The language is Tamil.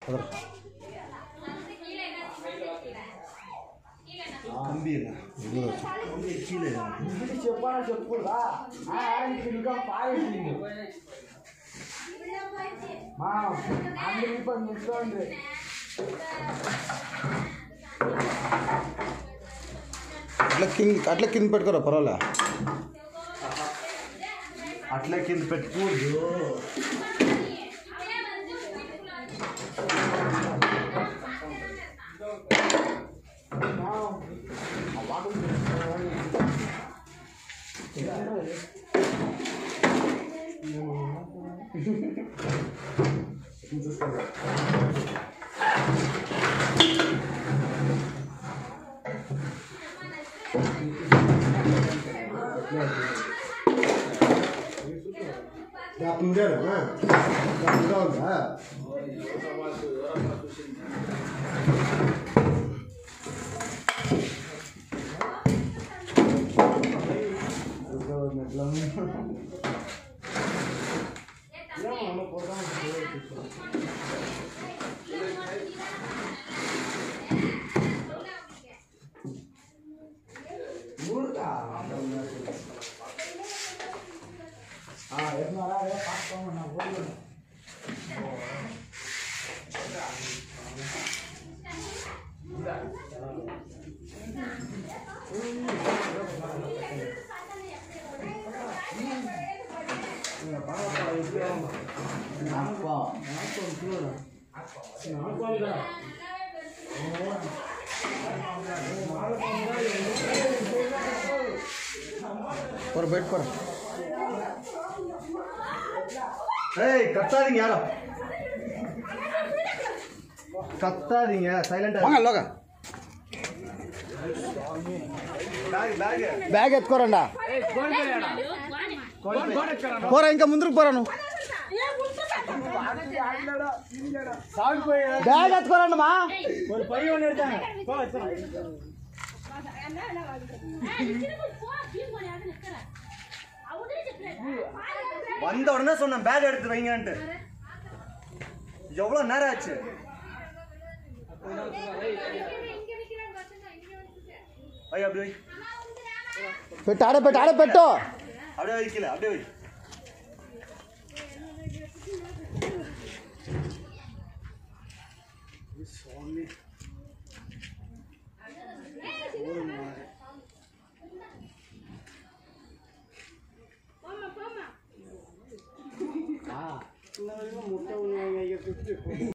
கீழே అట్లా కింద పెట్టుకోరా పర్వాలే అట్లా కింద పెట్టుకోదు ஒரு பெட் போற ஏய் கத்தாதீங்க யாரும் கத்தாதீங்க சைலண்டா வாங்க லோக బ్యాగ్ ఎత్తుకోరండా పోరా ఇంకా ముందుకు పోరాను బ్యాగ్ ఎత్తుకోరండి మా வந்த உடனே சொன்னேன் பேக் எடுத்து வைங்கன்ட்டு எவ்வளவு நேரம் ஆச்சு அப்படி வை పెట్టు ఆడ పెట్టు அப்படியே வைக்கல அப்படியே வை முட்டை